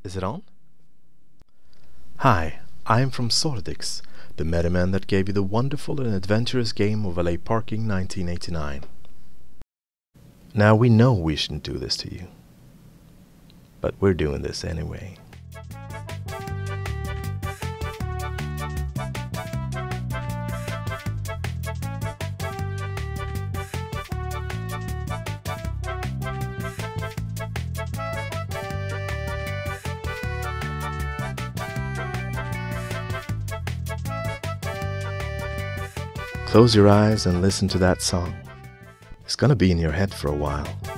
Is it on? Hi, I am from Zordix, the Metaman that gave you the wonderful and adventurous game of Valet Parking 1989. Now we know we shouldn't do this to you, but we're doing this anyway. Close your eyes and listen to that song. It's gonna be in your head for a while.